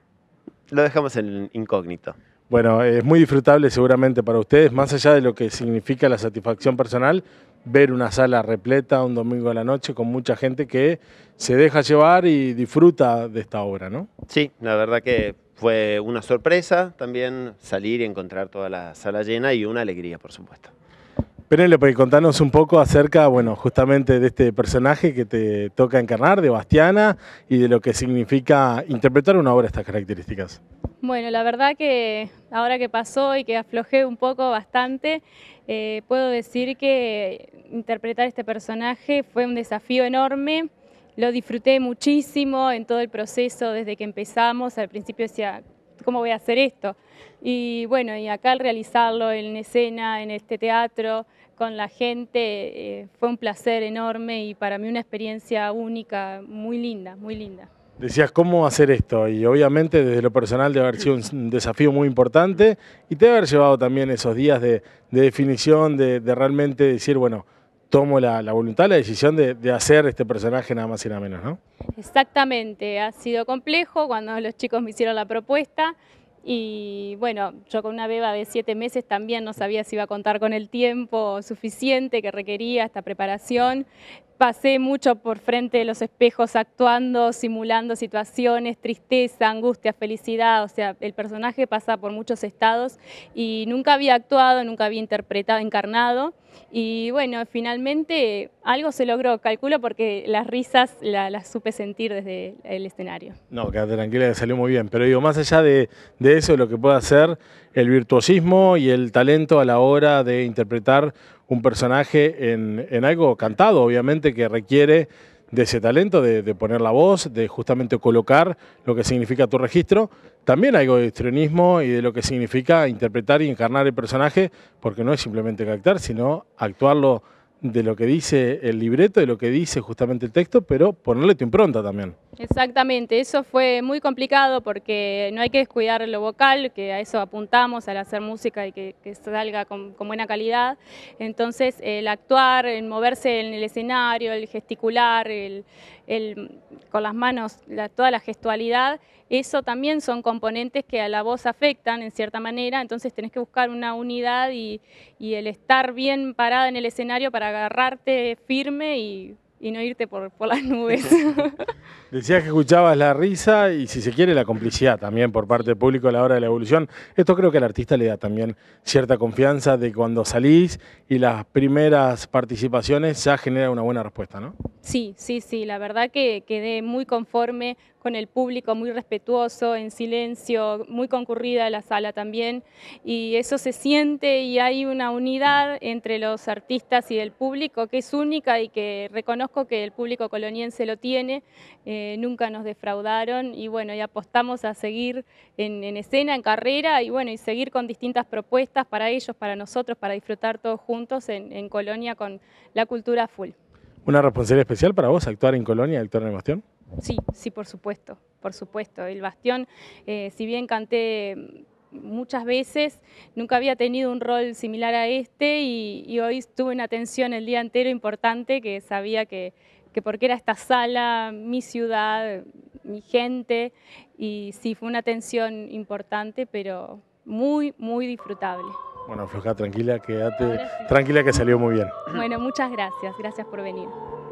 lo dejamos en incógnito. Bueno, es muy disfrutable seguramente para ustedes, más allá de lo que significa la satisfacción personal, ver una sala repleta un domingo a la noche con mucha gente que se deja llevar y disfruta de esta obra, ¿no? Sí, la verdad que fue una sorpresa también salir y encontrar toda la sala llena y una alegría, por supuesto. Penélope, contanos un poco acerca, bueno, justamente de este personaje que te toca encarnar, de Bastiana, y de lo que significa interpretar una obra de estas características. Bueno, la verdad que ahora que pasó y que aflojé un poco bastante, eh, puedo decir que interpretar este personaje fue un desafío enorme. Lo disfruté muchísimo en todo el proceso, desde que empezamos. Al principio decía, ¿cómo voy a hacer esto? Y bueno, y acá al realizarlo en escena, en este teatro, con la gente, eh, fue un placer enorme y para mí una experiencia única, muy linda, muy linda. Decías, ¿cómo hacer esto? Y obviamente desde lo personal debe haber sido un desafío muy importante y te debe haber llevado también esos días de, de definición, de, de realmente decir, bueno, tomo la, la voluntad, la decisión de, de hacer este personaje nada más y nada menos, ¿no? Exactamente, ha sido complejo cuando los chicos me hicieron la propuesta. Y bueno, yo con una beba de siete meses también no sabía si iba a contar con el tiempo suficiente que requería esta preparación. Pasé mucho por frente de los espejos actuando, simulando situaciones, tristeza, angustia, felicidad, o sea, el personaje pasa por muchos estados y nunca había actuado, nunca había interpretado, encarnado. Y bueno, finalmente algo se logró, calculo, porque las risas las la supe sentir desde el escenario. No, quédate tranquila que salió muy bien, pero digo, más allá de, de eso, lo que puede hacer el virtuosismo y el talento a la hora de interpretar un personaje en, en algo cantado, obviamente, que requiere de ese talento, de, de poner la voz, de justamente colocar lo que significa tu registro. También algo de histrionismo y de lo que significa interpretar y encarnar el personaje, porque no es simplemente cantar, sino actuarlo de lo que dice el libreto, de lo que dice justamente el texto, pero ponerle tu impronta también. Exactamente, eso fue muy complicado porque no hay que descuidar lo vocal, que a eso apuntamos al hacer música y que, que salga con, con buena calidad. Entonces el actuar, el moverse en el escenario, el gesticular, el, el, con las manos, la, toda la gestualidad, eso también son componentes que a la voz afectan en cierta manera, entonces tenés que buscar una unidad y, y el estar bien parada en el escenario para agarrarte firme y, y no irte por, por las nubes. Decías que escuchabas la risa y, si se quiere, la complicidad también por parte del público a la hora de la evolución. Esto creo que al artista le da también cierta confianza de cuando salís y las primeras participaciones ya genera una buena respuesta, ¿no? Sí, sí, sí, la verdad que quedé muy conforme con el público, muy respetuoso, en silencio, muy concurrida la sala también, y eso se siente y hay una unidad entre los artistas y el público que es única y que reconozco que el público coloniense lo tiene, eh, nunca nos defraudaron y bueno, y apostamos a seguir en, en escena, en carrera y bueno, y seguir con distintas propuestas para ellos, para nosotros, para disfrutar todos juntos en, en Colonia con la cultura full. ¿Una responsabilidad especial para vos actuar en Colonia, actuar en el Bastión? Sí, sí, por supuesto, por supuesto. El Bastión, eh, si bien canté muchas veces, nunca había tenido un rol similar a este y, y hoy tuve una atención el día entero importante que sabía que, que porque era esta sala, mi ciudad, mi gente, y sí, fue una atención importante, pero muy, muy disfrutable. Bueno, afloja, tranquila, quédate sí. tranquila que salió muy bien. Bueno, muchas gracias, gracias por venir.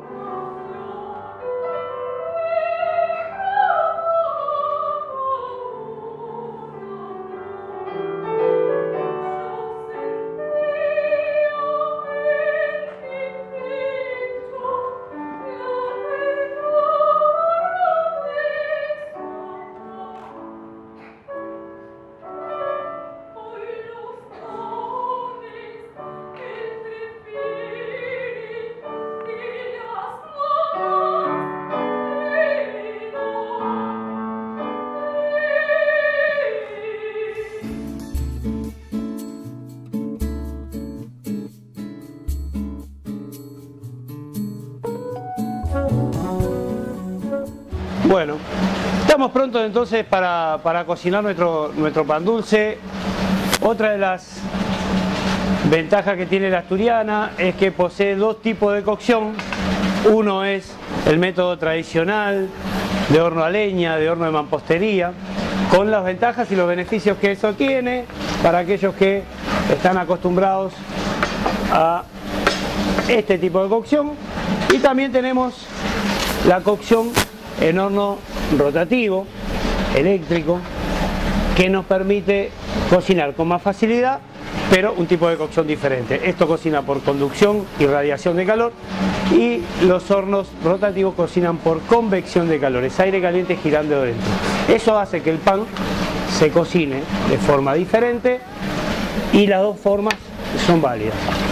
Bueno, estamos prontos entonces para, para cocinar nuestro, nuestro pan dulce. Otra de las ventajas que tiene la asturiana es que posee dos tipos de cocción. Uno es el método tradicional de horno a leña, de horno de mampostería, con las ventajas y los beneficios que eso tiene para aquellos que están acostumbrados a este tipo de cocción. Y también tenemos la cocción en horno rotativo, eléctrico, que nos permite cocinar con más facilidad, pero un tipo de cocción diferente. Esto cocina por conducción y radiación de calor, y los hornos rotativos cocinan por convección de calor, es aire caliente girando dentro. Eso hace que el pan se cocine de forma diferente y las dos formas son válidas.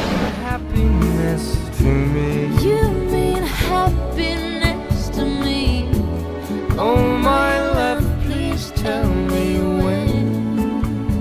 Oh my love, please tell me when.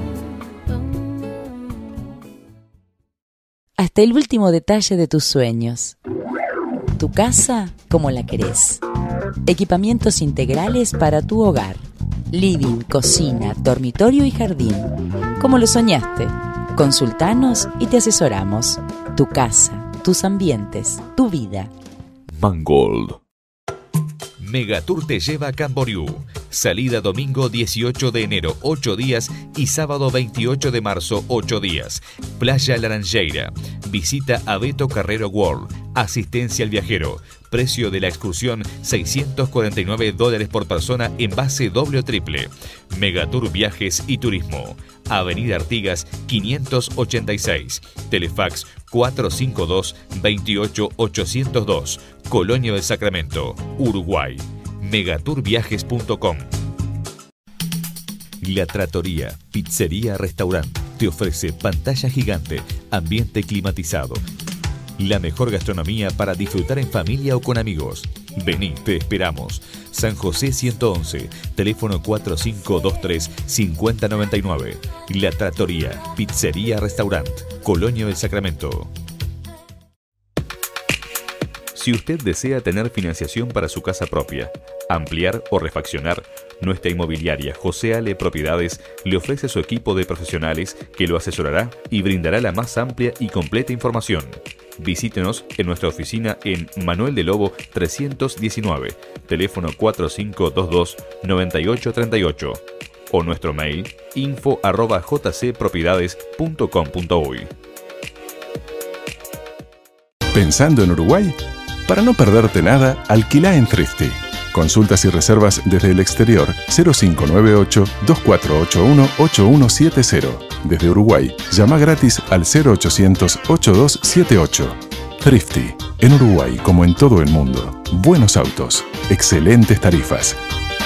Hasta el último detalle de tus sueños. Tu casa como la querés. Equipamientos integrales para tu hogar. Living, cocina, dormitorio y jardín. Como lo soñaste. Consultanos y te asesoramos. Tu casa tus ambientes, tu vida. Mangold. Megatour te lleva a Camboriú. Salida domingo dieciocho de enero, ocho días, y sábado veintiocho de marzo, ocho días. Playa Laranjeira. Visita a Beto Carrero World. Asistencia al viajero. Precio de la excursión seiscientos cuarenta y nueve dólares por persona en base doble o triple. Megatour Viajes y Turismo. Avenida Artigas quinientos ochenta y seis. Telefax cuatro cinco dos, veintiocho ochocientos dos. Colonia del Sacramento, Uruguay. megatour viajes punto com. La Trattoria, pizzería, restaurante. Te ofrece pantalla gigante, ambiente climatizado. La mejor gastronomía para disfrutar en familia o con amigos. Vení, te esperamos. San José ciento once, teléfono cuatro cinco dos tres, cinco cero nueve nueve. La Trattoria, pizzería, restaurante, Colonia del Sacramento. Si usted desea tener financiación para su casa propia, ampliar o refaccionar, nuestra inmobiliaria José Ale Propiedades le ofrece su equipo de profesionales que lo asesorará y brindará la más amplia y completa información. Visítenos en nuestra oficina en Manuel de Lobo trescientos diecinueve, teléfono cuatro cinco dos dos, nueve ocho tres ocho, o nuestro mail info arroba j c propiedades punto com punto uy. ¿Pensando en Uruguay? Para no perderte nada, alquilá en Thrifty. Consultas y reservas desde el exterior cero cinco nueve ocho, dos cuatro ocho uno, ocho uno siete cero. Desde Uruguay, llama gratis al cero ochocientos, ochenta y dos setenta y ocho. Thrifty. En Uruguay, como en todo el mundo. Buenos autos. Excelentes tarifas.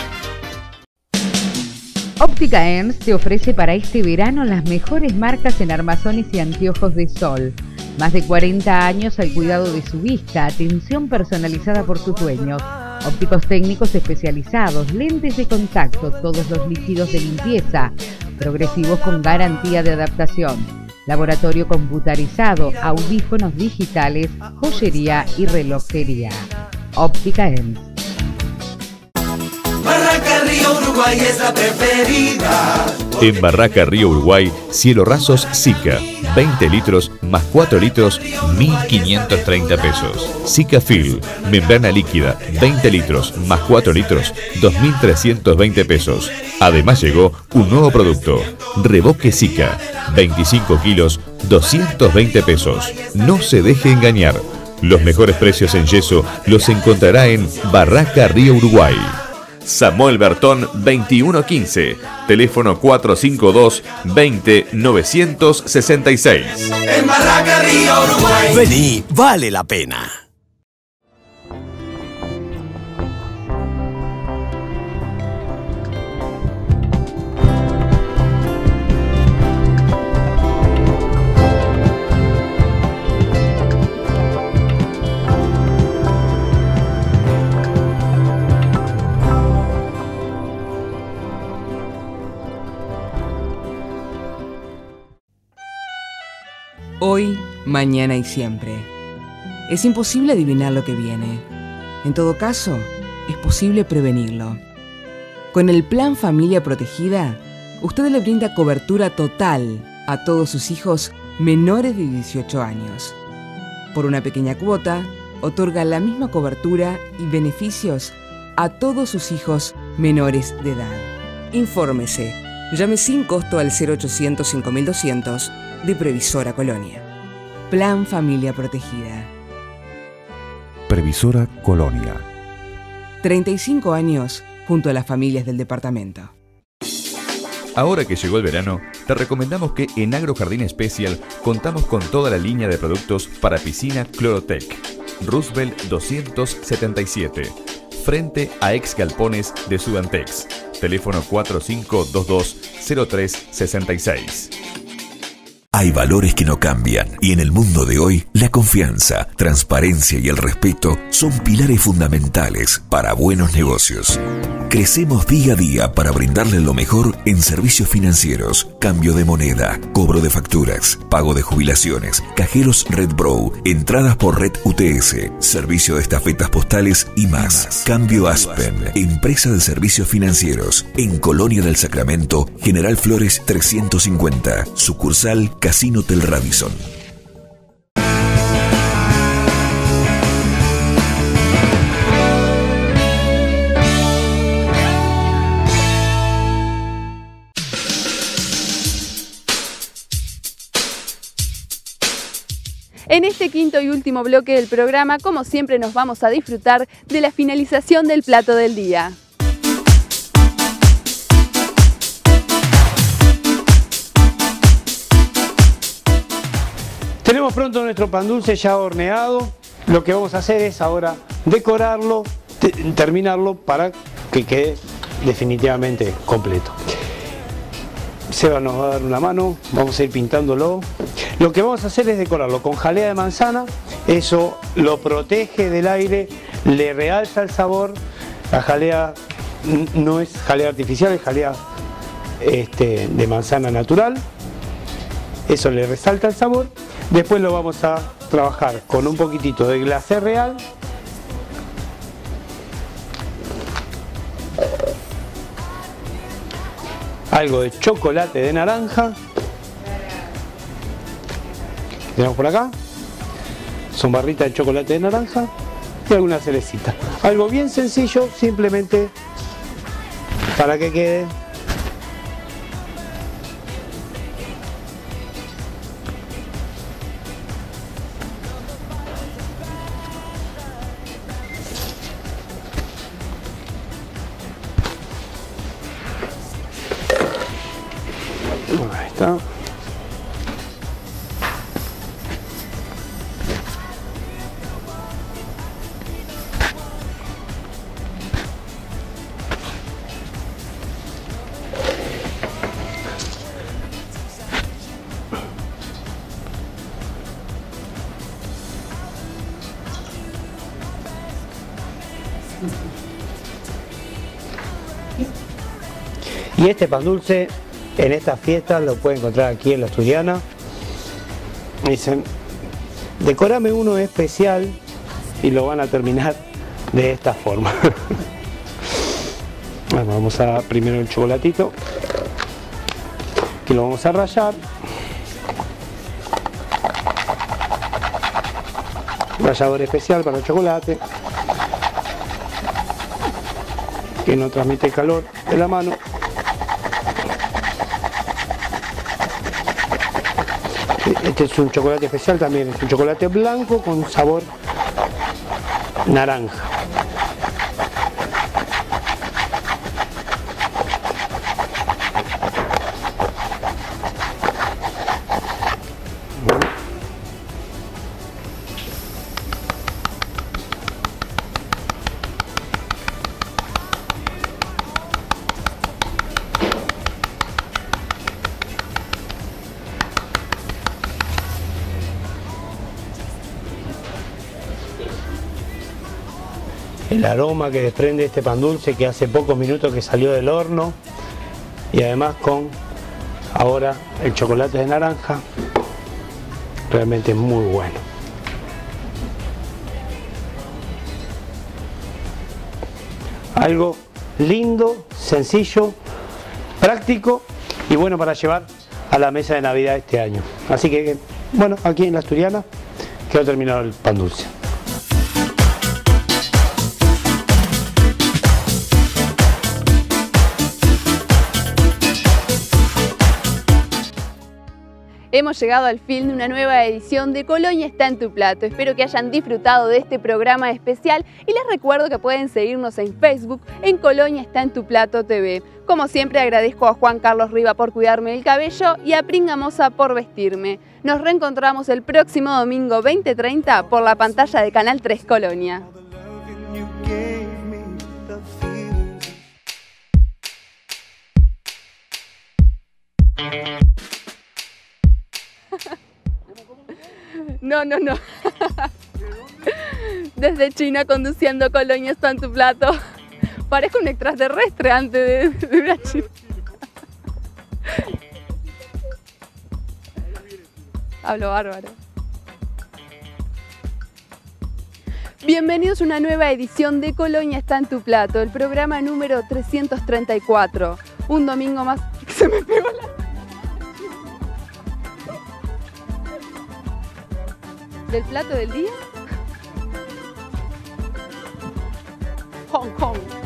Óptica Ernst te ofrece para este verano las mejores marcas en armazones y anteojos de sol. Más de cuarenta años al cuidado de su vista, atención personalizada por tus dueños. Ópticos técnicos especializados, lentes de contacto, todos los líquidos de limpieza, progresivos con garantía de adaptación, laboratorio computarizado, audífonos digitales, joyería y relojería. Óptica Ernst. Barraca Río Uruguay es la preferida. En Barraca Río Uruguay, cielo rasos Sika, veinte litros más cuatro litros, mil quinientos treinta pesos. Sika Fill, membrana líquida, veinte litros más cuatro litros, dos mil trescientos veinte pesos. Además llegó un nuevo producto, Reboque Sika, veinticinco kilos, doscientos veinte pesos. No se deje engañar. Los mejores precios en yeso los encontrará en Barraca Río Uruguay. Samuel Bertón veintiuno quince, teléfono cuatro cinco dos, veinte, novecientos sesenta y seis. En Barraca Río Uruguay. Vení, vale la pena. Hoy, mañana y siempre. Es imposible adivinar lo que viene. En todo caso, es posible prevenirlo. Con el Plan Familia Protegida, usted le brinda cobertura total a todos sus hijos menores de dieciocho años. Por una pequeña cuota, otorga la misma cobertura y beneficios a todos sus hijos menores de edad. Infórmese. Llame sin costo al cero ochocientos, cinco mil doscientos de Previsora Colonia. Plan Familia Protegida. Previsora Colonia. treinta y cinco años junto a las familias del departamento. Ahora que llegó el verano, te recomendamos que en Agrojardín Special contamos con toda la línea de productos para piscina Clorotec. Roosevelt doscientos setenta y siete, frente a ex galpones de Sudantex. Teléfono cuatro cinco dos dos, cero tres seis seis. Hay valores que no cambian y en el mundo de hoy la confianza, transparencia y el respeto son pilares fundamentales para buenos negocios. Crecemos día a día para brindarle lo mejor en servicios financieros, cambio de moneda, cobro de facturas, pago de jubilaciones, cajeros Red Bro, entradas por Red U T S, servicio de estafetas postales y más. Cambio Aspen, empresa de servicios financieros, en Colonia del Sacramento, General Flores trescientos cincuenta, sucursal Casino Hotel Radisson. En este quinto y último bloque del programa, como siempre, nos vamos a disfrutar de la finalización del plato del día. Tenemos pronto nuestro pan dulce ya horneado. Lo que vamos a hacer es ahora decorarlo, te terminarlo para que quede definitivamente completo. Seba nos va a dar una mano, vamos a ir pintándolo. Lo que vamos a hacer es decorarlo con jalea de manzana, eso lo protege del aire, le realza el sabor. La jalea no es jalea artificial, es jalea este, de manzana natural, eso le resalta el sabor. Después lo vamos a trabajar con un poquitito de glacé real, algo de chocolate de naranja, que tenemos por acá, son barritas de chocolate de naranja y alguna cerecita. Algo bien sencillo, simplemente para que quede ahí está. Y este pan dulce en estas fiestas lo puede encontrar aquí en La Asturiana. Dicen, decórame uno especial y lo van a terminar de esta forma. Bueno, vamos a primero el chocolatito, que lo vamos a rallar. Rallador especial para el chocolate, que no transmite el calor de la mano. Este es un chocolate especial también, es un chocolate blanco con sabor naranja. El aroma que desprende este pan dulce, que hace pocos minutos que salió del horno, y además con ahora el chocolate de naranja, realmente muy bueno. Algo lindo, sencillo, práctico y bueno para llevar a la mesa de Navidad este año. Así que, bueno, aquí en La Asturiana quedó terminado el pan dulce. Hemos llegado al fin de una nueva edición de Colonia está en tu plato. Espero que hayan disfrutado de este programa especial y les recuerdo que pueden seguirnos en Facebook en Colonia está en tu plato T V. Como siempre agradezco a Juan Carlos Riva por cuidarme el cabello y a Pringamosa por vestirme. Nos reencontramos el próximo domingo veinte treinta por la pantalla de Canal tres Colonia. No, no, no. Desde China conduciendo Colonia está en tu plato. Parezco un extraterrestre antes de, de una China. Hablo bárbaro. Bienvenidos a una nueva edición de Colonia está en tu plato, el programa número trescientos treinta y cuatro. Un domingo más. Se me pegó la... ¿Del plato del día? Hong Kong.